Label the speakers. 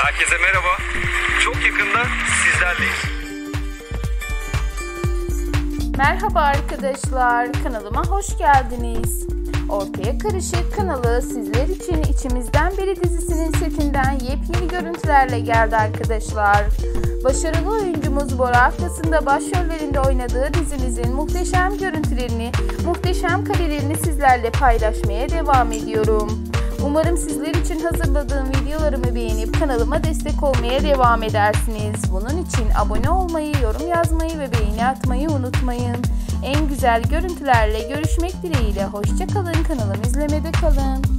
Speaker 1: Herkese merhaba. Çok yakında sizlerleyiz.
Speaker 2: Merhaba arkadaşlar, kanalıma hoş geldiniz. Ortaya Karışık kanalı sizler için İçimizden Biri dizisinin setinden yepyeni görüntülerle geldi arkadaşlar. Başarılı oyuncumuz Bora Aklas'ın da başrollerinde oynadığı dizimizin muhteşem görüntülerini, muhteşem karelerini sizlerle paylaşmaya devam ediyorum. Umarım sizler için hazırladığım videolarımı beğenip kanalıma destek olmaya devam edersiniz. Bunun için abone olmayı, yorum yazmayı ve beğeni atmayı unutmayın. En güzel görüntülerle görüşmek dileğiyle. Hoşça kalın, kanalımı izlemede kalın.